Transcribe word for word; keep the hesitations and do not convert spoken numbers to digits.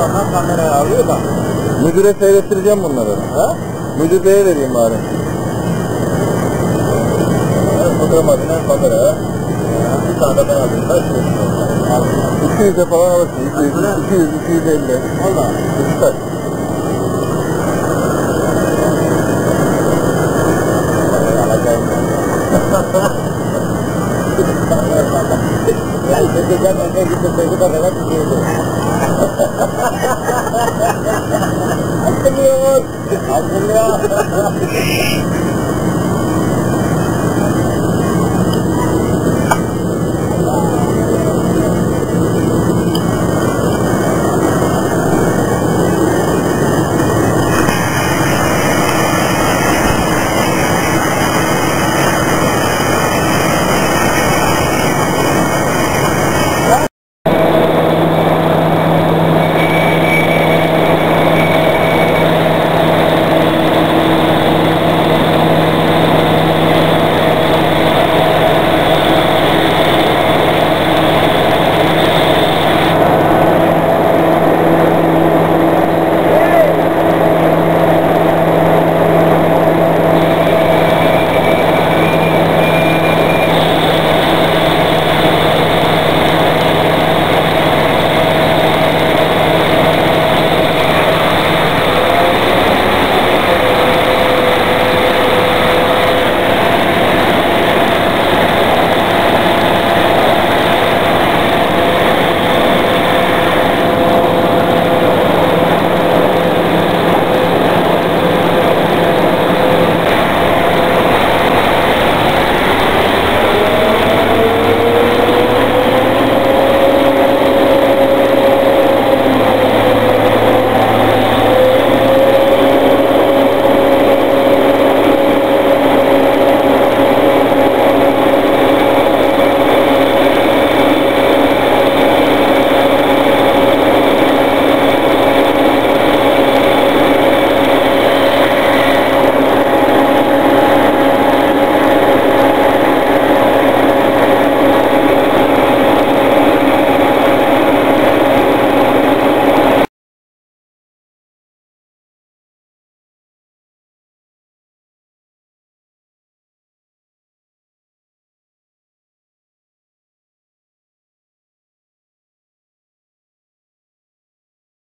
bakan kameraya alıyor da. Müdüre seyrettireceğim bunları. Ha? Müdür beye vereyim bari. Fotoğraf makinesi kameraya. Bir tane de ben alayım. Kaç lira? iki yüze falan alırsın. iki yüz, iki yüz, iki yüz elli. Valla. Süper. Ya çekeceğim önce gittim çekip kadar tutuyordu. Hatırlıyor. Hatırlıyor.